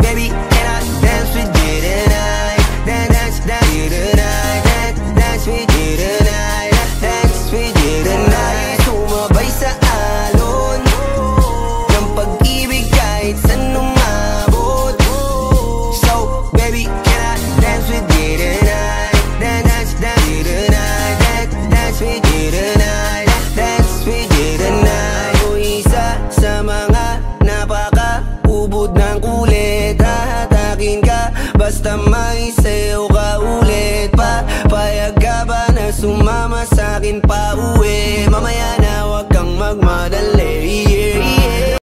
baby, can I dance with you tonight? Dance with you tonight. Dance with you tonight. Dance with you tonight. Sumabay sa alon ng pag-ibig kahit saan umabot. So, baby, can I dance with you tonight? Dance with you tonight. Dance with you tonight. Dance with you tonight. O isa sa mga napaka-ubod ng kulit. Hahatakin ka basta may sayo ka ulit. Payag ka ba na sumama sa'kin pa uwi? Mamaya